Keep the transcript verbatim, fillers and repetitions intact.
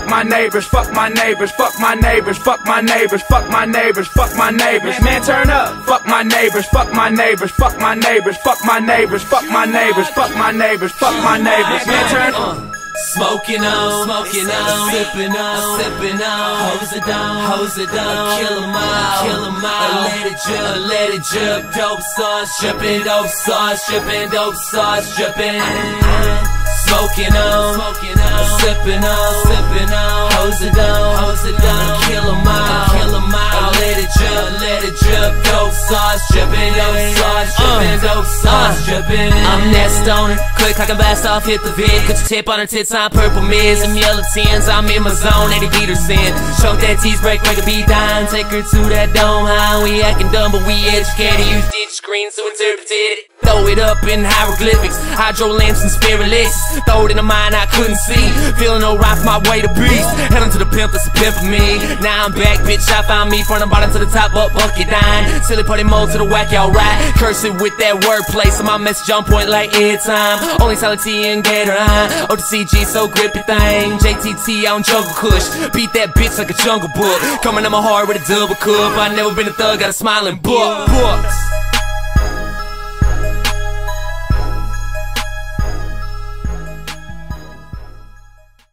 fuck my neighbors, fuck my neighbors, fuck my neighbors, fuck my neighbors, fuck my neighbors, fuck my neighbors. Man, turn up. Fuck my neighbors, fuck my neighbors, fuck my neighbors, fuck my neighbors, fuck my neighbors, fuck my neighbors, fuck my neighbors. Man, turn up. Smoking on, smoking on, sipping on, sipping on, hose it down, hose it down, kill 'em all, kill 'em all, let it drip, let it drip, dope sauce dripping, dope sauce dripping, dope sauce dripping. Smoking on, smoking on, sipping on, sipping on, hose it down, hose it down, kill 'em all, kill 'em all, let it drip, let it drip, dope sauce dripping, dope sauce dripping, dope sauce dripping. I'm that stoner, quick I can blast off, hit the vid, put your tip on her tits, I'm purple mids and yellow tens, I'm in my zone, eighty Peterson. Choke that tease break, make a beat down, take her to that dome high. We acting dumb, but we educated, use digital screens to interpret it. Throw it up in hieroglyphics, hydro lamps and spirit lists. Throw it in a mind I couldn't see, feeling no rhyme for my way to beast. Head on to the pimp, that's a pimp for me. Now I'm back, bitch, I found me from the bottom to the top, up, bucket dine. Silly party mode to the whack, y'all right. Curse it with that wordplay, so my message on point like every time. Only solid T and Gatorade, O T C G, so grip your thing. J T T on Jungle Kush, beat that bitch like a jungle book. Coming at my heart with a double cup, I never been a thug, got a smiling book. Books.